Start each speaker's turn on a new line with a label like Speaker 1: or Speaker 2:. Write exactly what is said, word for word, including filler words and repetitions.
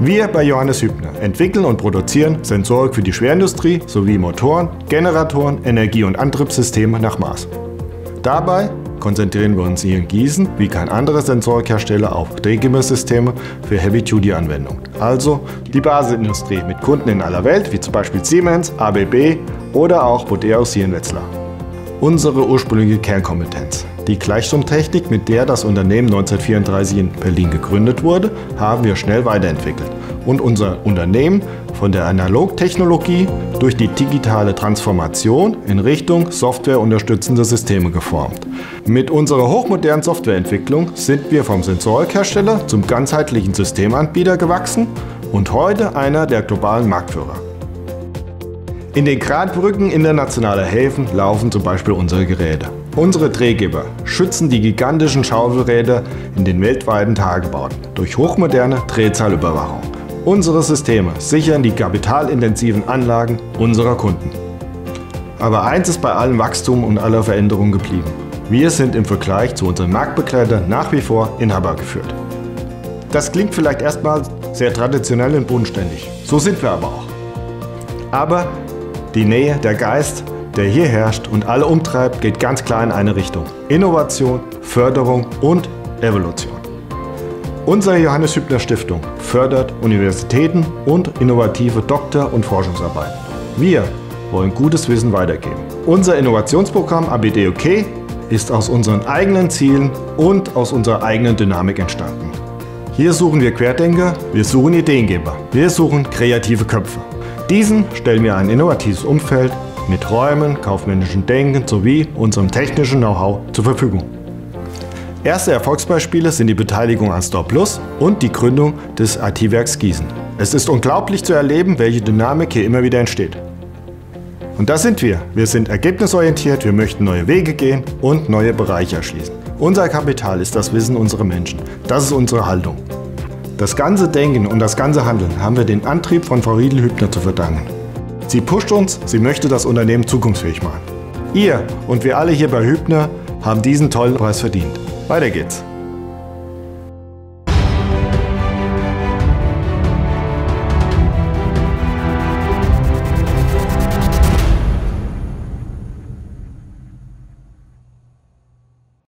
Speaker 1: Wir bei Johannes Hübner entwickeln und produzieren Sensorik für die Schwerindustrie sowie Motoren, Generatoren, Energie- und Antriebssysteme nach Maß. Dabei konzentrieren wir uns hier in Gießen wie kein anderer Sensorikhersteller auf Drehgimmersysteme für Heavy-Duty-Anwendungen. Also die Basisindustrie mit Kunden in aller Welt, wie zum Beispiel Siemens, A B B oder auch Buderus hier in Wetzlar. Unsere ursprüngliche Kernkompetenz, die Gleichstromtechnik, mit der das Unternehmen neunzehnhundertvierunddreißig in Berlin gegründet wurde, haben wir schnell weiterentwickelt und unser Unternehmen von der Analogtechnologie durch die digitale Transformation in Richtung softwareunterstützende Systeme geformt. Mit unserer hochmodernen Softwareentwicklung sind wir vom Sensorikhersteller zum ganzheitlichen Systemanbieter gewachsen und heute einer der globalen Marktführer. In den Gradbrücken internationaler Häfen laufen zum Beispiel unsere Geräte. Unsere Drehgeber schützen die gigantischen Schaufelräder in den weltweiten Tagebauten durch hochmoderne Drehzahlüberwachung. Unsere Systeme sichern die kapitalintensiven Anlagen unserer Kunden. Aber eins ist bei allem Wachstum und aller Veränderung geblieben. Wir sind im Vergleich zu unseren Marktbegleitern nach wie vor inhabergeführt. Das klingt vielleicht erstmal sehr traditionell und bodenständig. So sind wir aber auch. Aber die Nähe, der Geist, der hier herrscht und alle umtreibt, geht ganz klar in eine Richtung: Innovation, Förderung und Evolution. Unsere Johannes Hübner Stiftung fördert Universitäten und innovative Doktor- und Forschungsarbeiten. Wir wollen gutes Wissen weitergeben. Unser Innovationsprogramm A B D O K ist aus unseren eigenen Zielen und aus unserer eigenen Dynamik entstanden. Hier suchen wir Querdenker, wir suchen Ideengeber, wir suchen kreative Köpfe. Diesen stellen wir ein innovatives Umfeld mit Räumen, kaufmännischen Denken sowie unserem technischen Know-how zur Verfügung. Erste Erfolgsbeispiele sind die Beteiligung an Store Plus und die Gründung des I T-Werks Gießen. Es ist unglaublich zu erleben, welche Dynamik hier immer wieder entsteht. Und das sind wir. Wir sind ergebnisorientiert, wir möchten neue Wege gehen und neue Bereiche erschließen. Unser Kapital ist das Wissen unserer Menschen. Das ist unsere Haltung. Das ganze Denken und das ganze Handeln haben wir den Antrieb von Frau Riedl-Hübner zu verdanken. Sie pusht uns, sie möchte das Unternehmen zukunftsfähig machen. Ihr und wir alle hier bei Hübner haben diesen tollen Preis verdient. Weiter geht's.